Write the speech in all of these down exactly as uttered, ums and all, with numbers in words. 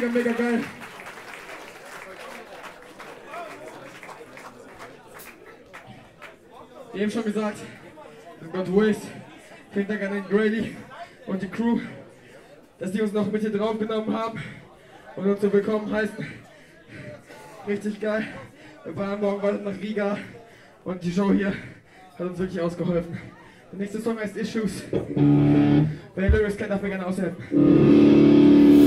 mega, mega geil. Wie eben schon gesagt, das ist God Waste. Vielen Dank an den Grady und die Crew, dass die uns noch mit hier drauf genommen haben und uns so willkommen heißen. Richtig geil. Wir fahren morgen weiter nach Riga und die Show hier hat uns wirklich ausgeholfen. Der nächste Song heißt Issues. Wer die Lyrics kennt, darf mir gerne aushelfen.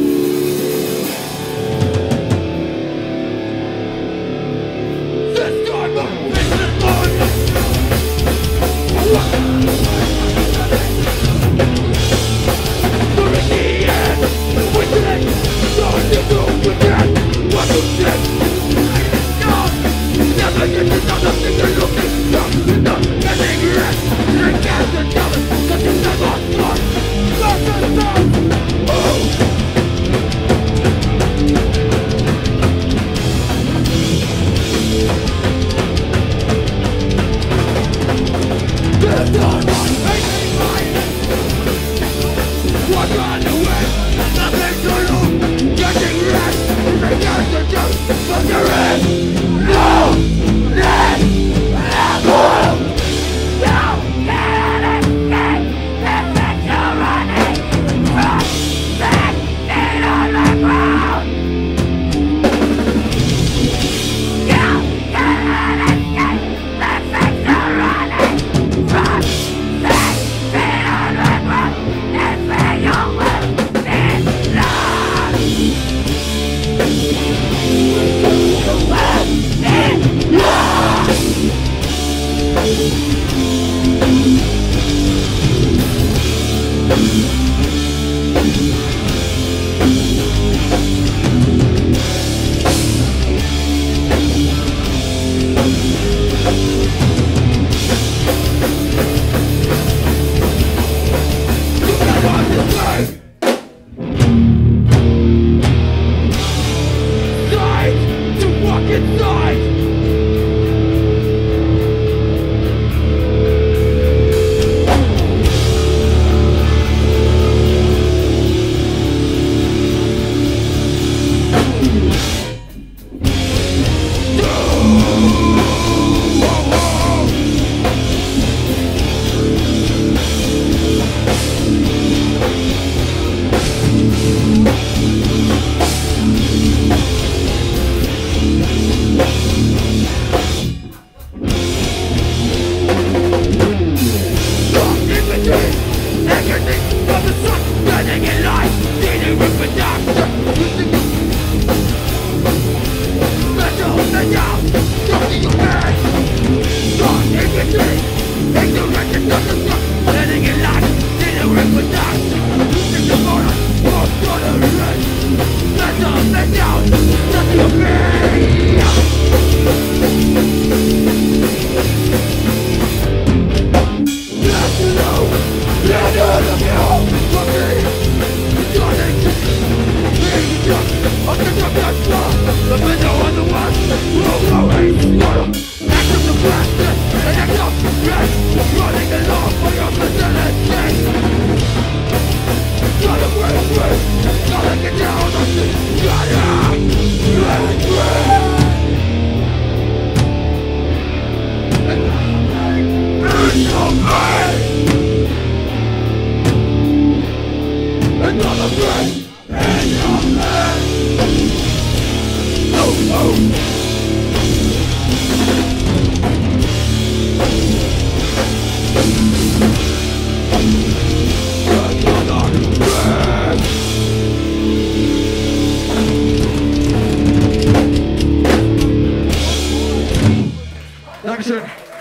Dankeschön.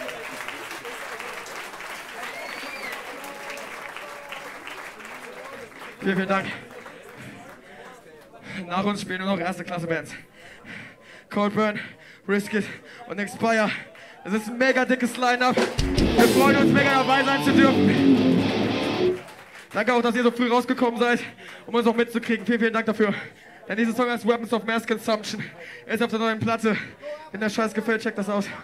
Vielen, vielen Dank. Nach uns spielen nur noch erste Klasse Bands. Coldburn, Riskit und Expire. Es ist ein mega dickes Line-Up. Wir freuen uns mega dabei sein zu dürfen. Danke auch, dass ihr so früh rausgekommen seid, um uns auch mitzukriegen. Vielen, vielen Dank dafür. Denn dieser Song heißt Weapons of Mass Consumption. Er ist auf der neuen Platte. Wenn der Scheiß gefällt, checkt das aus.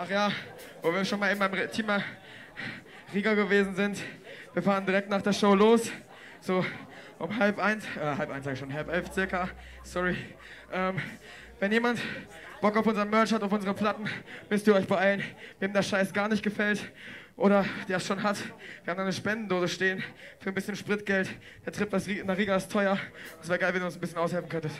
Ach ja, wo wir schon mal eben beim Team Riga gewesen sind. Wir fahren direkt nach der Show los. So um halb eins, äh, halb eins sag ich schon, halb elf circa. Sorry. Ähm, wenn jemand Bock auf unseren Merch hat, auf unsere Platten, müsst ihr euch beeilen. Wem der Scheiß gar nicht gefällt oder der es schon hat, wir haben da eine Spendendose stehen für ein bisschen Spritgeld. Der Trip nach Riga ist teuer. Es wäre geil, wenn ihr uns ein bisschen aushelfen könntet.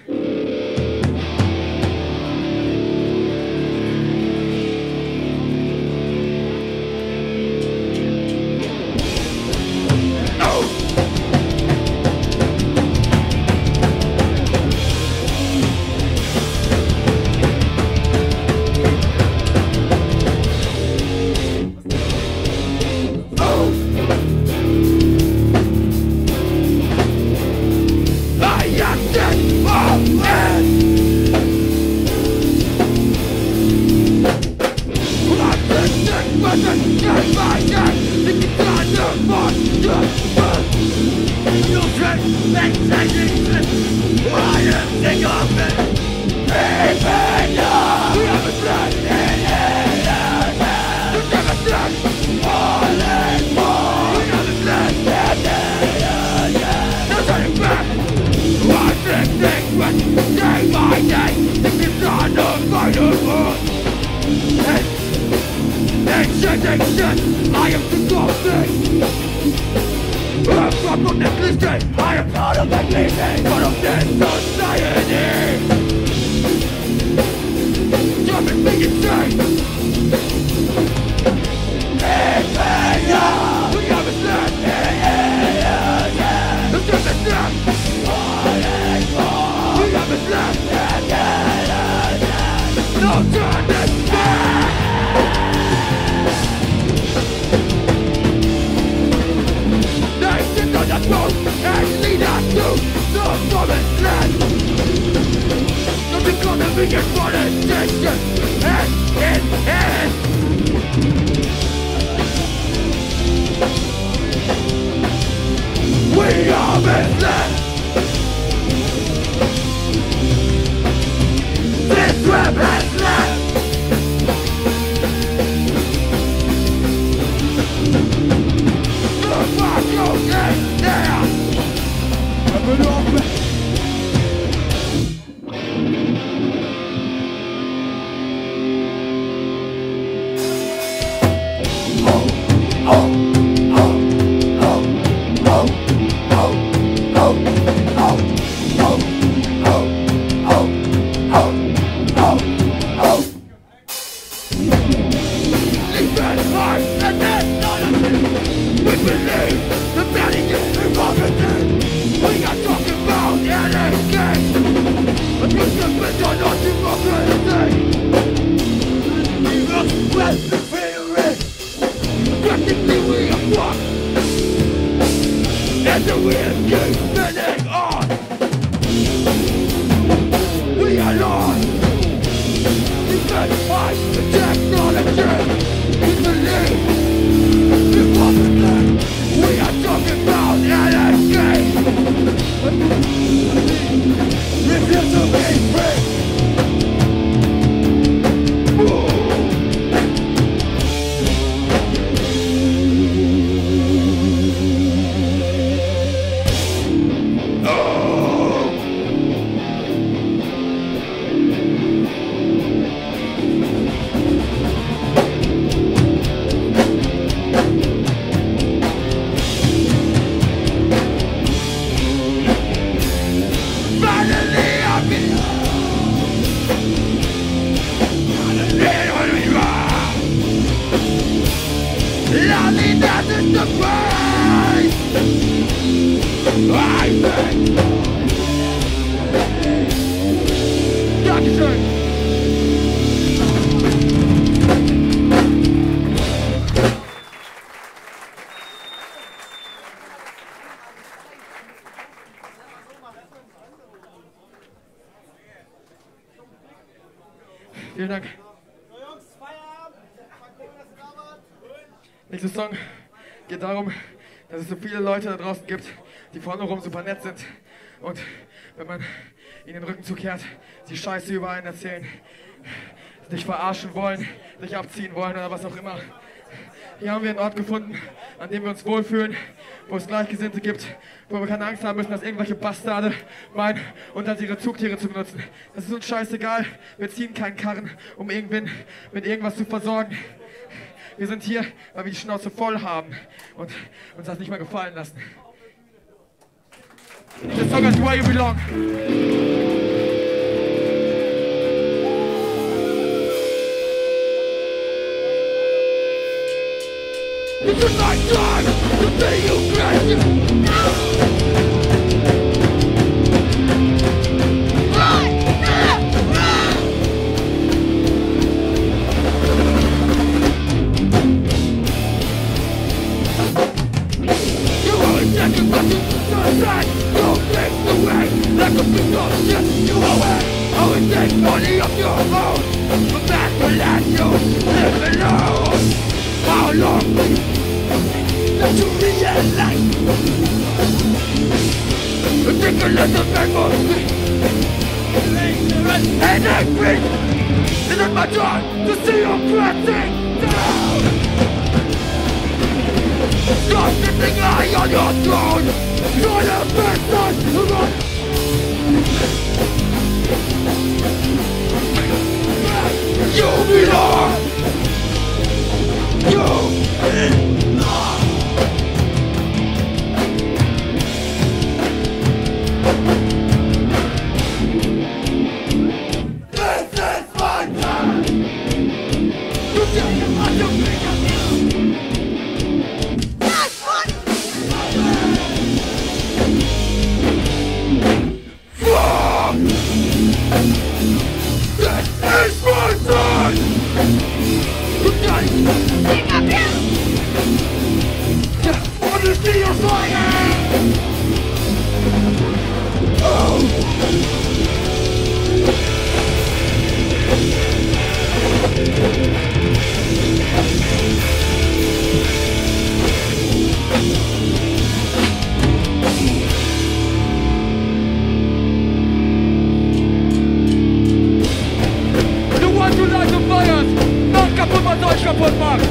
Vielen Dank. Nächster Song geht darum, dass es so viele Leute da draußen gibt, die vorne rum super nett sind und wenn man ihnen den Rücken zukehrt, die Scheiße über einen erzählen. dich verarschen wollen, dich abziehen wollen oder was auch immer. Hier haben wir einen Ort gefunden, an dem wir uns wohlfühlen, wo es Gleichgesinnte gibt, wo wir keine Angst haben müssen, dass irgendwelche Bastarde meinen, uns als ihre Zugtiere zu benutzen. Das ist uns scheißegal, wir ziehen keinen Karren, um irgendwen mit irgendwas zu versorgen. Wir sind hier, weil wir die Schnauze voll haben und uns das nicht mehr gefallen lassen. The song is Where You Belong. This is my time to be you great. You always take it back to the side. Don't take the way like a piece of shit. You always, always take money of your own, but that will let you live alone. How long will you let you realize? Take a little bit more sweet and angry. Is it my time to see you crashing down? Stop sitting high on your throne. You're the person who run. You belong. You belong. This is my time. You tell me what you think of you. That's what. Fuck. This is my time. You got it. Pick up here! Yeah, I want to see your fire! Oh! The ones who light the fires! Mach kaputt, was euch kaputt macht!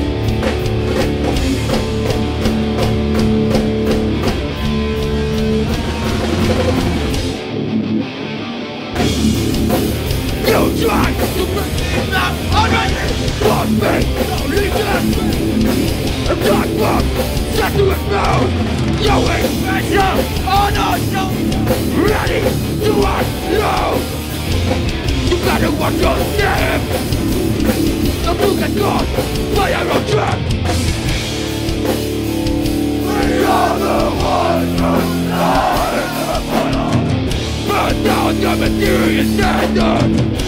You try to bring me up already! Want me, only just a dark book set to explode! You expression on us, no ready to unload! You better watch your step! Don't you get caught by your own trap! We are the ones who lie in the bottom! Burn down your mysterious standard!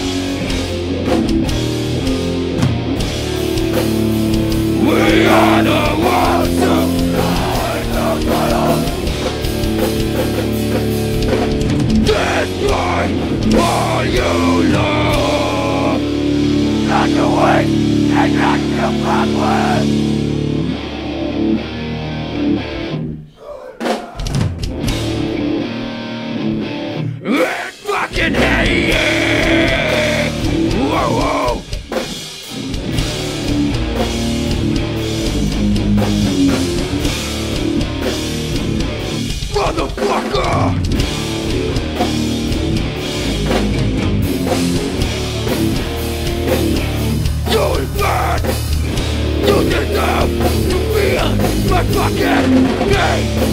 We are the ones who lie in the bottom! Destroy all you love! Not the way and not the backward! It's fucking hate! Whoa, whoa! Motherfucker! You're bad! You deserve to feel my fucking pain!